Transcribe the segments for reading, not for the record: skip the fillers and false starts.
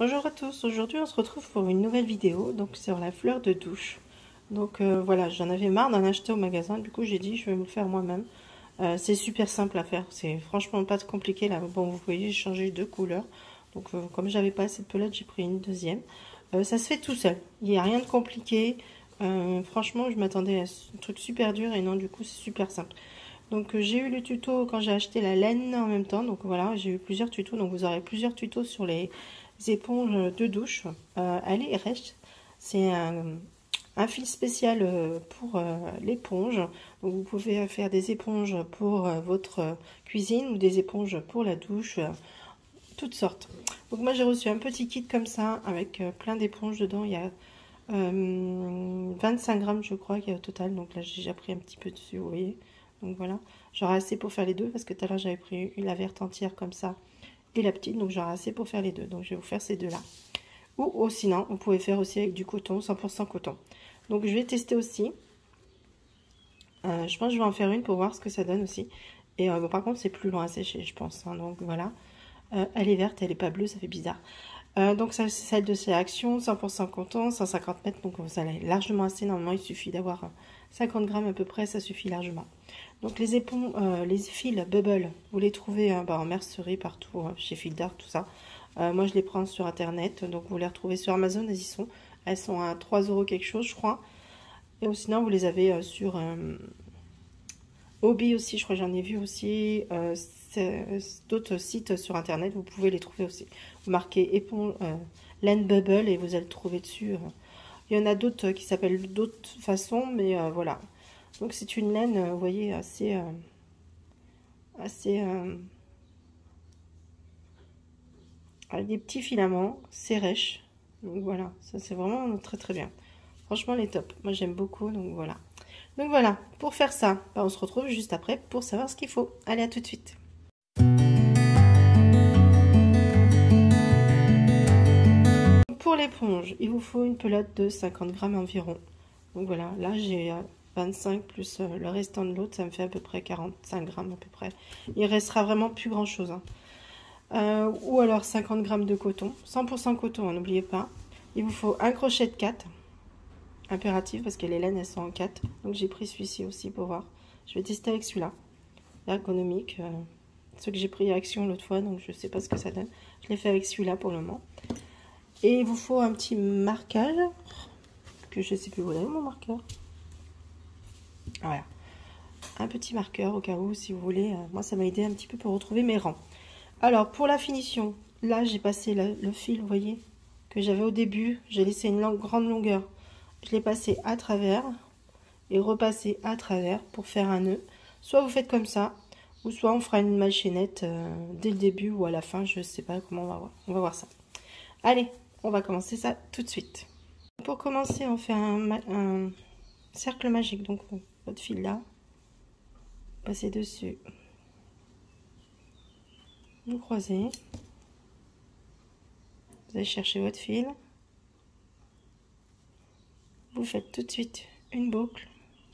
Bonjour à tous, aujourd'hui on se retrouve pour une nouvelle vidéo donc sur la fleur de douche. Donc voilà, j'en avais marre d'en acheter au magasin, du coup j'ai dit je vais me le faire moi-même. C'est super simple à faire, c'est franchement pas compliqué là. Bon, vous voyez, j'ai changé deux couleurs, donc comme j'avais pas assez de pelote, j'ai pris une deuxième. Ça se fait tout seul, il n'y a rien de compliqué. Franchement, je m'attendais à un truc super dur et non, du coup c'est super simple. Donc j'ai eu le tuto quand j'ai acheté la laine en même temps, donc voilà, j'ai eu plusieurs tutos, donc vous aurez plusieurs tutos sur les éponges de douche. Allez, reste, c'est un fil spécial pour l'éponge. Donc vous pouvez faire des éponges pour votre cuisine ou des éponges pour la douche, toutes sortes. Donc moi j'ai reçu un petit kit comme ça avec plein d'éponges dedans. Il y a 25 grammes je crois qu'il y a au total, donc là j'ai déjà pris un petit peu dessus, vous voyez. Donc voilà, j'aurai assez pour faire les deux parce que tout à l'heure j'avais pris la verte entière comme ça et la petite, donc j'aurai assez pour faire les deux. Donc je vais vous faire ces deux là. Ou sinon vous pouvez faire aussi avec du coton, 100% coton. Donc je vais tester aussi. Je pense que je vais en faire une pour voir ce que ça donne aussi. Et bon, par contre c'est plus long à sécher je pense, hein, donc voilà. Elle est verte, elle est pas bleue, ça fait bizarre. Donc ça c'est celle de chez Action, 100% coton, 150 mètres, donc ça est largement assez. Normalement il suffit d'avoir 50 grammes à peu près, ça suffit largement. Donc les fils Bubble, vous les trouvez en mercerie partout, chez Fildar, tout ça. Moi je les prends sur internet, donc vous les retrouvez sur Amazon, elles y sont. Elles sont à 3 € quelque chose je crois. Et sinon vous les avez sur Hobby aussi, je crois que j'en ai vu aussi. D'autres sites sur internet, vous pouvez les trouver aussi. Vous marquez éponge, laine bubble et vous allez le trouver dessus. Il y en a d'autres qui s'appellent d'autres façons, mais voilà. Donc c'est une laine, vous voyez, assez avec des petits filaments, c'est rêche. Donc voilà, ça c'est vraiment très très bien. Franchement, les top. Moi j'aime beaucoup, donc voilà. Donc voilà, pour faire ça, on se retrouve juste après pour savoir ce qu'il faut. Allez, à tout de suite. Pour l'éponge, il vous faut une pelote de 50 grammes environ. Donc voilà, là j'ai 25 plus le restant de l'autre, ça me fait à peu près 45 grammes à peu près. Il restera vraiment plus grand chose. Ou alors 50 grammes de coton, 100% coton, n'oubliez pas. Il vous faut un crochet de 4, impératif parce que les laines elles sont en 4. Donc j'ai pris celui-ci aussi pour voir. Je vais tester avec celui-là, ergonomique. Ce que j'ai pris à Action l'autre fois, donc je sais pas ce que ça donne. Je l'ai fait avec celui-là pour le moment. Et il vous faut un petit marquage, que je sais plus où est mon marqueur. Voilà, un petit marqueur au cas où, si vous voulez. Moi, ça m'a aidé un petit peu pour retrouver mes rangs. Alors, pour la finition, là, j'ai passé le fil, vous voyez, que j'avais au début. J'ai laissé une grande longueur. Je l'ai passé à travers et repassé à travers pour faire un nœud. Soit vous faites comme ça, ou soit on fera une maille chaînette dès le début ou à la fin. Je sais pas comment on va voir. On va voir ça. Allez, on va commencer ça tout de suite. Pour commencer, on fait un cercle magique. Donc, votre fil là, passez dessus, vous croisez, vous allez chercher votre fil, vous faites tout de suite une boucle.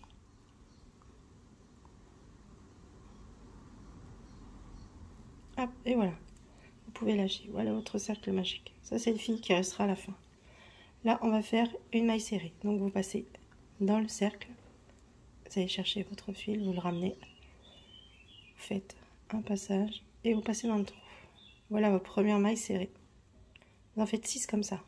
Hop, et voilà. Vous pouvez lâcher. Voilà votre cercle magique. Ça, c'est le fil qui restera à la fin. Là, on va faire une maille serrée. Donc, vous passez dans le cercle. Vous allez chercher votre fil, vous le ramenez. Vous faites un passage et vous passez dans le trou. Voilà votre première maille serrée. Vous en faites 6 comme ça.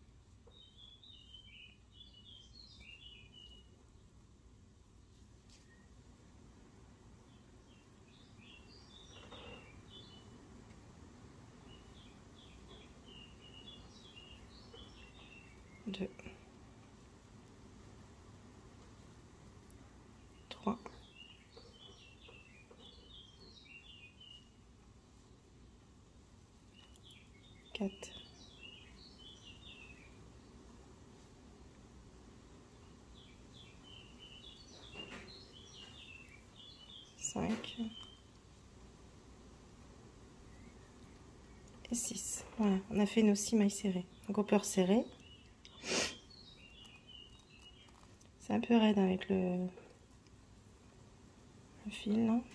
Deux. 3. 4. 5. Et 6. Voilà, on a fait nos 6 mailles serrées. Donc on peut resserrer. C'est un peu raide avec le fil là.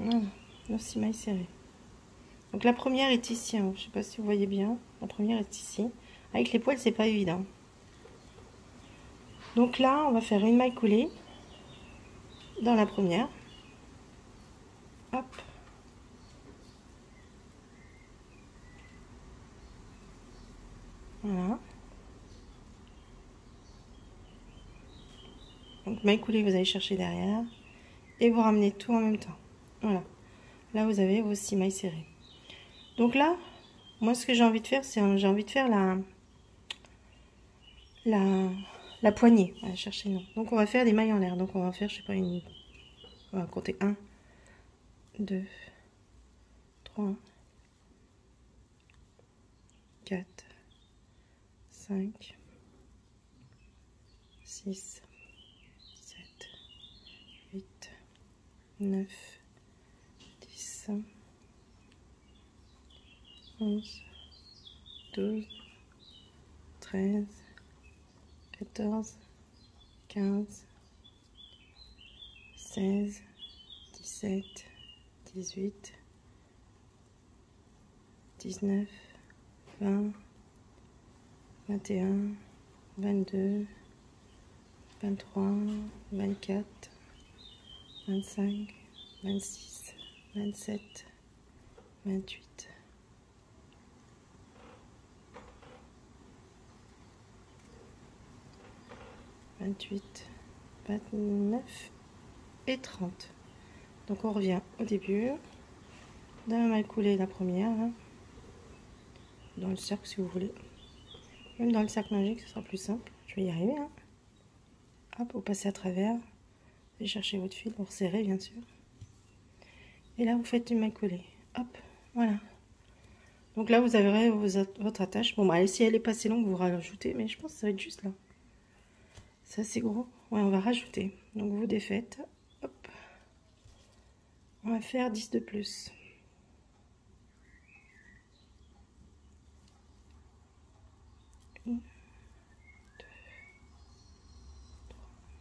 Voilà, nos 6 mailles serrées. Donc la première est ici, hein. Je sais pas si vous voyez bien. La première est ici. Avec les poils, c'est pas évident. Donc là, on va faire une maille coulée dans la première. Hop. Voilà. Donc maille coulée, vous allez chercher derrière. Et vous ramenez tout en même temps. Voilà. Là, vous avez vos 6 mailles serrées. Donc là, moi, ce que j'ai envie de faire, c'est j'ai envie de faire la poignée. Allez, chercher non. Donc, on va faire des mailles en l'air. Donc, on va faire, je sais pas, on va compter 1, 2, 3, 4, 5, 6, 7, 8, 9, 10, 11, 12, 13, 14, 15, 16, 17, 18, 19, 20, 21, 22, 23, 24, 25, 26, 27, 28, 28, 29 et 30. Donc on revient au début, dans la maille coulée, la première, là, dans le cercle si vous voulez. Même dans le cercle magique, ce sera plus simple. Je vais y arriver. Hein. Hop, vous passez à travers. Vous cherchez votre fil, vous resserrez bien sûr. Et là, vous faites une maille coulée. Hop, voilà. Donc là, vous avez votre attache. Bon, bah, si elle est pas assez longue, vous rajoutez. Mais je pense que ça va être juste là. Ça, c'est gros. Ouais, on va rajouter. Donc, vous défaites. Hop. On va faire 10 de plus. Une, 2, 3,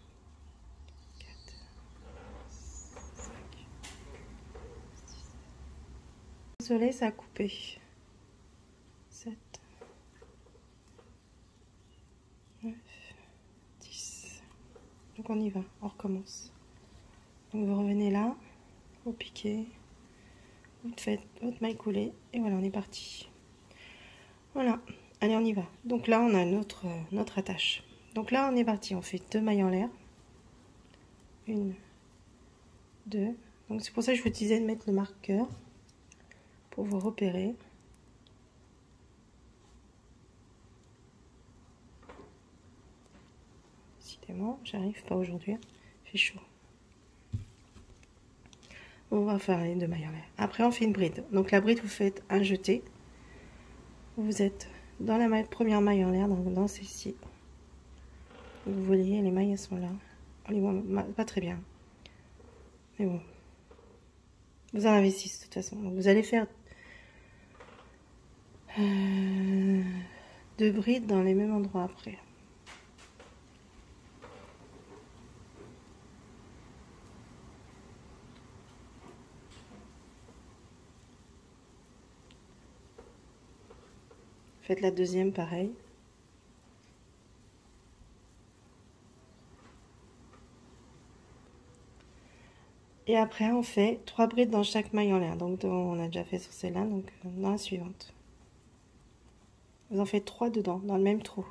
4, 5, 6. Désolée, ça a coupé. 7, 9, 10. Donc on y va, on recommence. Donc vous revenez là, vous piquez, vous faites votre maille coulée et voilà, on est parti. Voilà, allez on y va. Donc là on a notre attache. Donc là on est parti, on fait 2 mailles en l'air. 1, 2. Donc c'est pour ça que je vous disais de mettre le marqueur pour vous repérer. Décidément, j'arrive pas aujourd'hui, il fait chaud. On va faire les 2 mailles en l'air. Après on fait une bride. Donc la bride vous faites un jeté. Vous êtes dans la première maille en l'air, dans celle-ci. Vous voyez, les mailles elles sont là. On les voit pas très bien. Mais bon. Vous en avez 6 de toute façon. Donc vous allez faire 2 brides dans les mêmes endroits après. Faites la deuxième pareil. Et après on fait 3 brides dans chaque maille en l'air. Donc on a déjà fait sur celle-là, donc dans la suivante. Vous en faites 3 dedans, dans le même trou.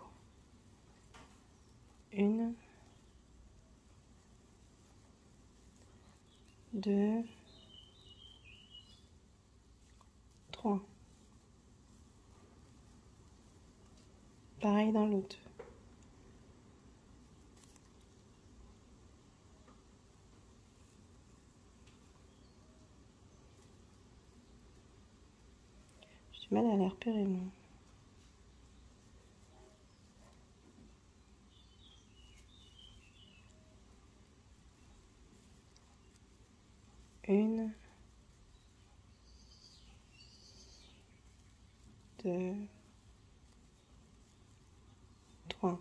1, 2, 3. Pareil dans l'autre. J'ai du mal à les repérer, moi. Une, 2, 3.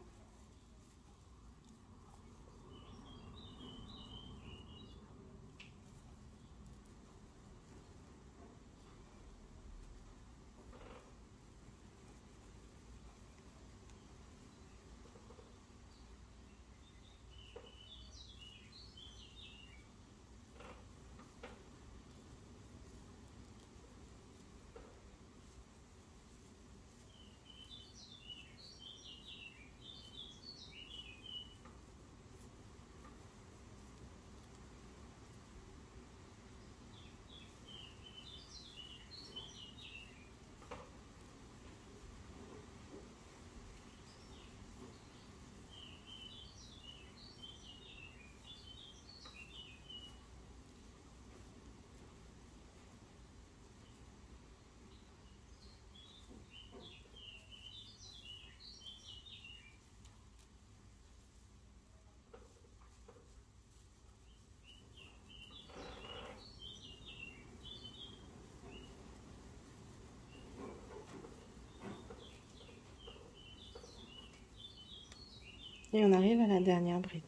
Et on arrive à la dernière bride.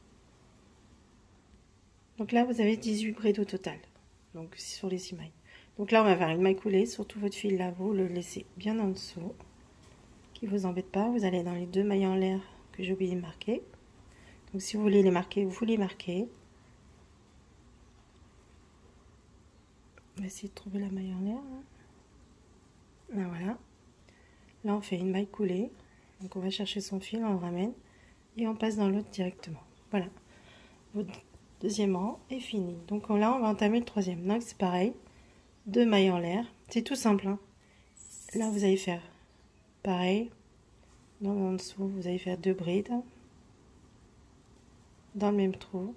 Donc là, vous avez 18 brides au total, donc sur les 6 mailles. Donc là, on va faire une maille coulée sur tout votre fil là, vous le laissez bien en dessous, qui vous embête pas. Vous allez dans les 2 mailles en l'air que j'ai oublié de marquer. Donc si vous voulez les marquer, vous les marquez. On va essayer de trouver la maille en l'air. Là, voilà. Là, on fait une maille coulée. Donc on va chercher son fil, on le ramène et on passe dans l'autre directement. Voilà. Votre deuxième rang est fini. Donc là, on va entamer le troisième. Donc c'est pareil. 2 mailles en l'air. C'est tout simple. Hein. Là, vous allez faire pareil. En dessous, vous allez faire 2 brides. Dans le même trou.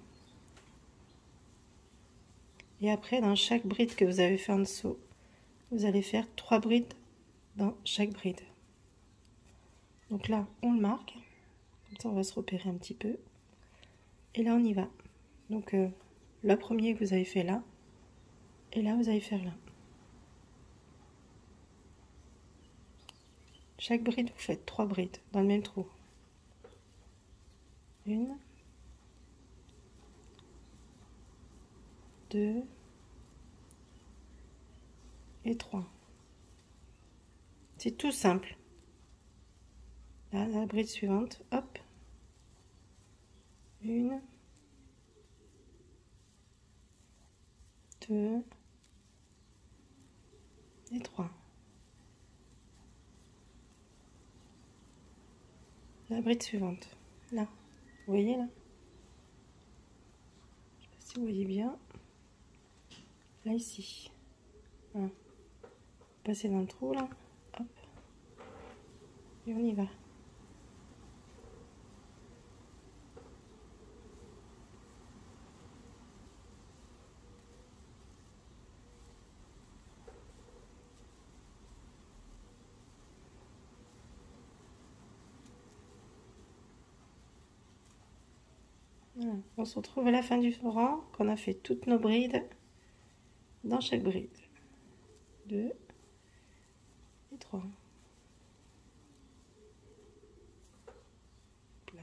Et après, dans chaque bride que vous avez fait en dessous, vous allez faire 3 brides dans chaque bride. Donc là, on le marque. Comme ça, on va se repérer un petit peu. Et là, on y va. Donc, le premier que vous avez fait là. Et là, vous allez faire là. Chaque bride, vous faites 3 brides dans le même trou. 1, 2 et 3. C'est tout simple. Là, la bride suivante, hop. 1, 2 et 3. La bride suivante, là. Vous voyez là? Je sais pas si vous voyez bien. Là, ici. Voilà. Passer dans le trou là. Hop. Et on y va. Voilà. On se retrouve à la fin du rang, qu'on a fait toutes nos brides dans chaque bride. 2 et 3. Là.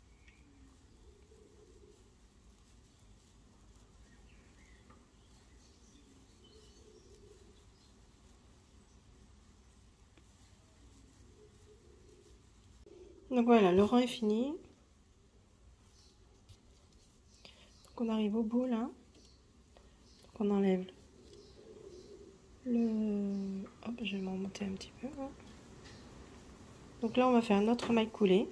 Donc voilà, le rang est fini. Donc on arrive au bout là. Donc on enlève le... Hop, je vais m'en remonter un petit peu. Hein. Donc là, on va faire notre maille coulée.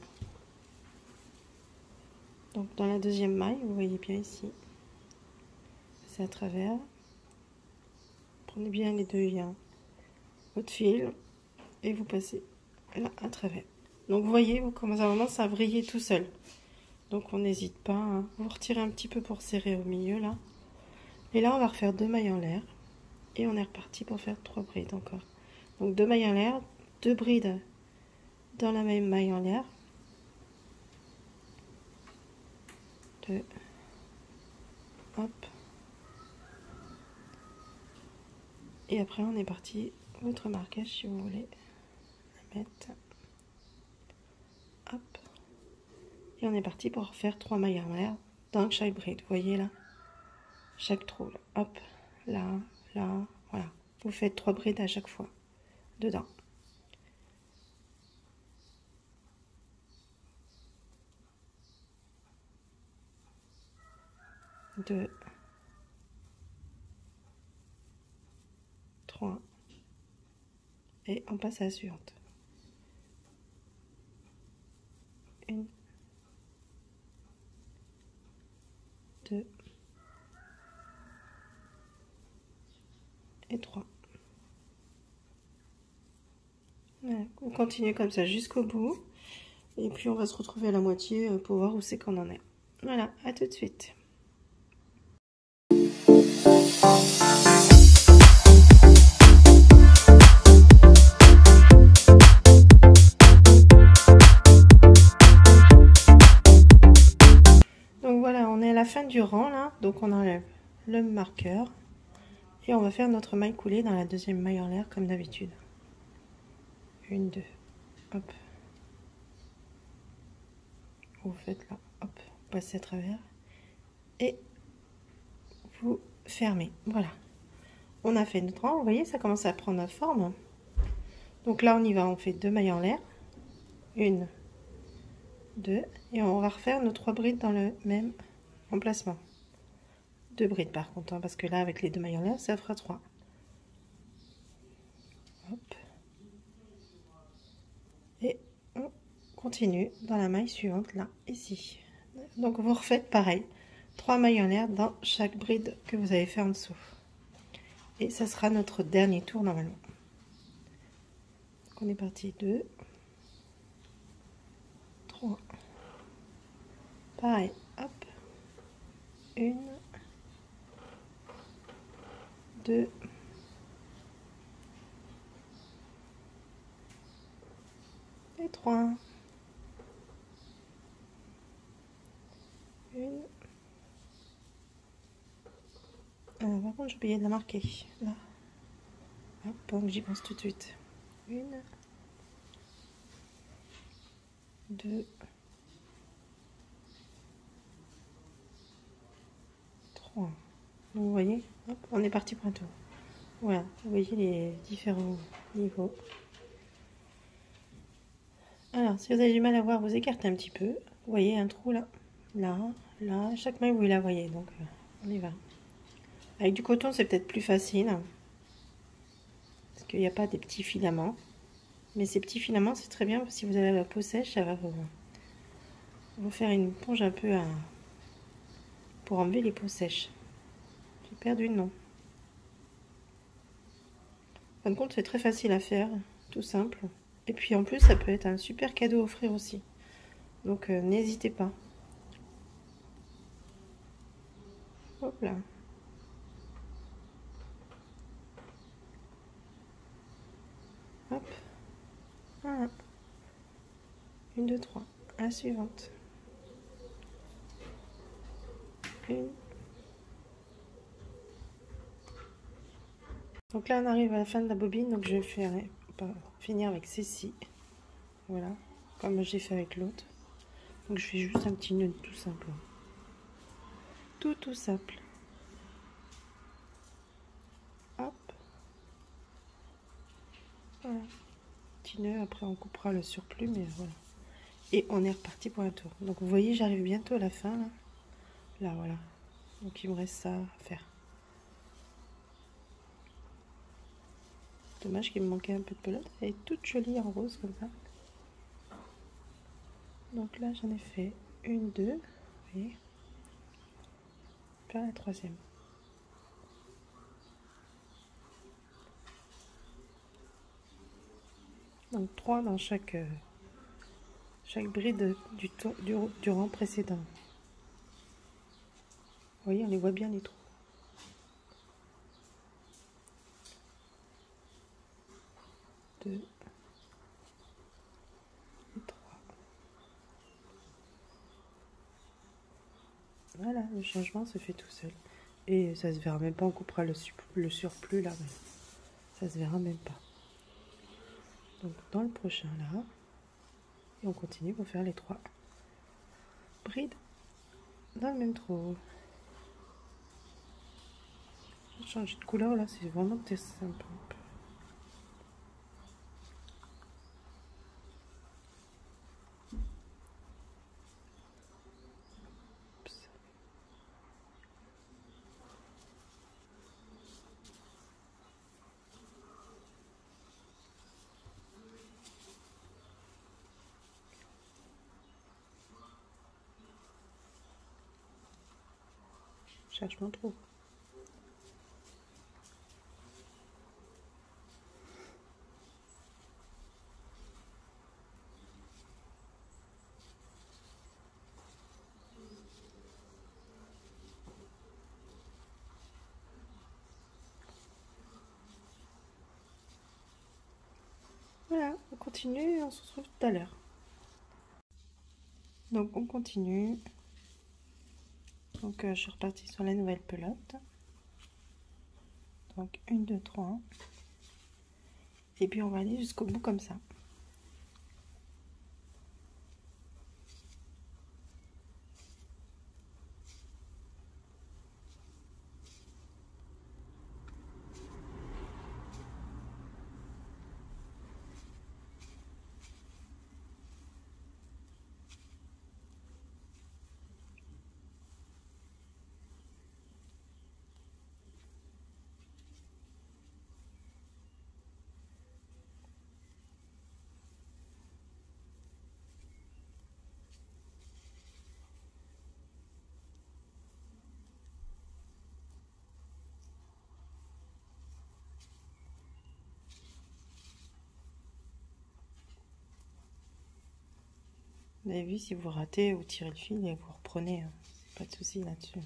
Donc dans la deuxième maille, vous voyez bien ici. C'est à travers. Prenez bien les deux liens. Votre fil. Et vous passez là à travers. Donc vous voyez, vous commencez à vriller tout seul. Donc on n'hésite pas. Hein. Vous retirez un petit peu pour serrer au milieu là. Et là, on va refaire 2 mailles en l'air. Et on est reparti pour faire 3 brides encore. Donc 2 mailles en l'air, 2 brides dans la même maille en l'air. 2. Hop. Et après, on est parti. Votre marquage, si vous voulez la mettre. Hop. Et on est parti pour faire 3 mailles en l'air dans chaque bride. Vous voyez là? Chaque trou. Là. Hop. Là, là. Voilà. Vous faites 3 brides à chaque fois. Dedans. 2, 3. Et on passe à la suivante. 1, 2 et 3. Voilà. On continue comme ça jusqu'au bout. Et puis on va se retrouver à la moitié pour voir où c'est qu'on en est. Voilà, à tout de suite. Donc voilà, on est à la fin du rang là. Donc on enlève le marqueur. Et on va faire notre maille coulée dans la deuxième maille en l'air comme d'habitude. 1, 2, hop. vous faites là, hop, vous passez à travers et vous fermez. Voilà, on a fait notre rang. Vous voyez, ça commence à prendre forme. Donc là, on y va, on fait 2 mailles en l'air, 1, 2, et on va refaire nos 3 brides dans le même emplacement. 2 brides par contre, hein, parce que là, avec les 2 mailles en l'air, ça fera 3. Hop. Et on continue dans la maille suivante, là, ici. Donc vous refaites pareil, 3 mailles en l'air dans chaque bride que vous avez fait en dessous. Et ça sera notre dernier tour normalement. Donc on est parti, 2, 3. Pareil, hop. 1, 2, et 3. 1. Par contre, j'ai oublié de la marquer. Là. Hop, donc j'y pense tout de suite. 1, 2, 3. Donc, vous voyez, hop, on est parti pour un tour. Voilà, vous voyez les différents niveaux. Alors, si vous avez du mal à voir, vous écartez un petit peu. Vous voyez un trou là, là, là. Chaque maille, vous la voyez. Donc, on y va. Avec du coton, c'est peut-être plus facile. Parce qu'il n'y a pas des petits filaments. Mais ces petits filaments, c'est très bien. Si vous avez la peau sèche, ça va vous faire une éponge un peu pour enlever les peaux sèches. J'ai perdu le nom. En fin de compte, c'est très facile à faire. Tout simple. Et puis en plus, ça peut être un super cadeau à offrir aussi. Donc n'hésitez pas. Hop là. Hop. Voilà. 1, 2, 3. La suivante. 1. Donc là, on arrive à la fin de la bobine. Donc je vais finir avec ceci. Voilà. Comme j'ai fait avec l'autre. Donc je fais juste un petit nœud tout simple. Tout simple. Hop. Voilà. Petit nœud, après on coupera le surplus, mais voilà. Et on est reparti pour un tour. Donc vous voyez, j'arrive bientôt à la fin. Là, voilà. Donc il me reste ça à faire. Dommage qu'il me manquait un peu de pelote. Elle est toute jolie en rose comme ça. Donc là, j'en ai fait 1, 2. Vous voyez. Faire la troisième. Donc 3 dans chaque bride du rang précédent. Vous voyez, on les voit bien les trous. 2 et 3. Voilà, le changement se fait tout seul. Et ça se verra même pas, on coupera le surplus là, mais ça se verra même pas. Donc dans le prochain là, et on continue pour faire les 3 brides dans le même trou. Changer de couleur là, c'est vraiment simple. Cherche mon trou. Voilà, on continue et on se retrouve tout à l'heure. Donc on continue. Donc je suis repartie sur la nouvelle pelote. Donc 1, 2, 3. Et puis on va aller jusqu'au bout comme ça. Vous avez vu, si vous ratez, vous tirez le fil et vous reprenez. Hein. Pas de souci là-dessus.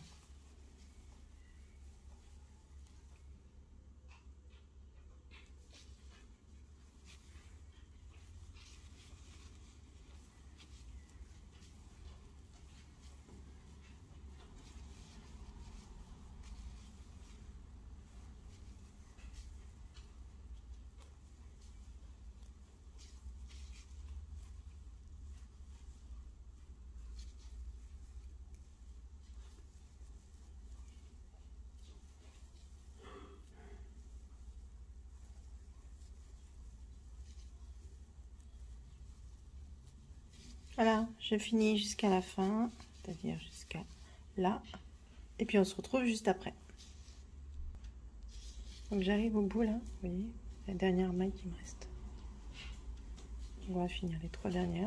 Voilà, je finis jusqu'à la fin, c'est-à-dire jusqu'à là. Et puis on se retrouve juste après. Donc j'arrive au bout là, vous voyez, la dernière maille qui me reste. On va finir les 3 dernières.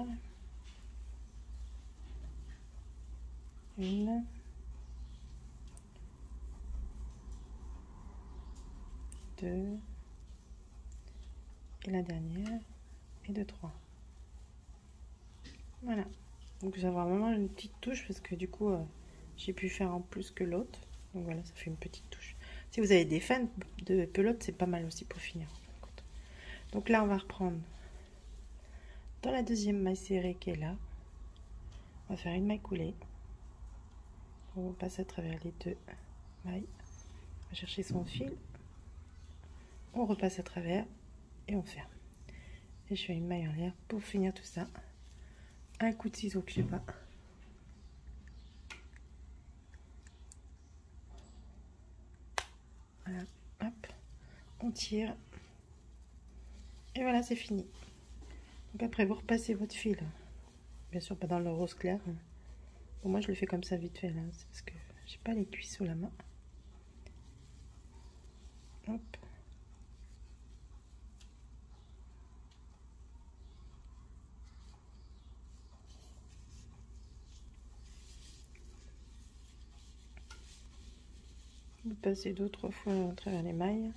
1, 2, et la dernière, et 2, 3. Voilà, donc je vais avoir vraiment une petite touche parce que du coup j'ai pu faire en plus que l'autre. Donc voilà, ça fait une petite touche. Si vous avez des fans de pelote, c'est pas mal aussi pour finir. Donc là on va reprendre dans la deuxième maille serrée qui est là. On va faire une maille coulée. On passe à travers les 2 mailles. On va chercher son fil. On repasse à travers et on ferme. Et je fais une maille en l'air pour finir tout ça. Un coup de ciseau que je sais pas. Voilà, hop, on tire. Et voilà, c'est fini. Donc après, vous repassez votre fil. Bien sûr, pas dans le rose clair. Bon, moi, je le fais comme ça vite fait, là. C'est parce que j'ai pas les cuisses sous la main. Hop. Vous passez 2 ou 3 fois à travers les mailles.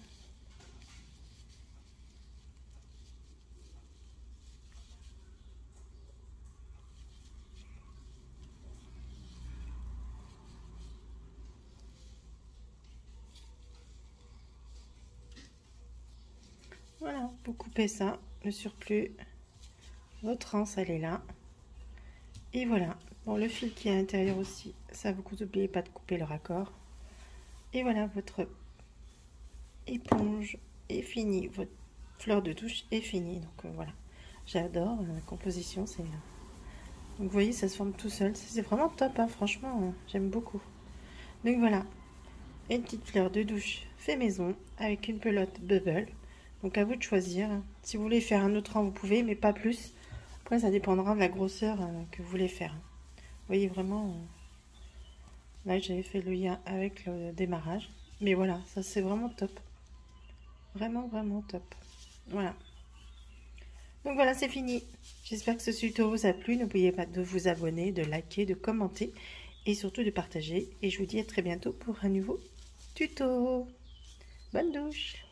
Voilà, vous coupez ça, le surplus, votre anse elle est là. Et voilà, bon, le fil qui est à l'intérieur aussi, ça vous n'oubliez pas de couper le raccord. Et voilà, votre éponge est finie, votre fleur de douche est finie. Donc voilà, j'adore la composition, c'est... Donc vous voyez, ça se forme tout seul, c'est vraiment top, hein, franchement, j'aime beaucoup. Donc voilà, une petite fleur de douche fait maison avec une pelote bubble. Donc à vous de choisir. Si vous voulez faire un autre rang, vous pouvez, mais pas plus. Après, ça dépendra de la grosseur que vous voulez faire. Vous voyez vraiment, là j'avais fait le lien avec le démarrage. Mais voilà, ça c'est vraiment top. Vraiment, vraiment top. Voilà. Donc voilà, c'est fini. J'espère que ce tuto vous a plu. N'oubliez pas de vous abonner, de liker, de commenter et surtout de partager. Et je vous dis à très bientôt pour un nouveau tuto. Bonne douche!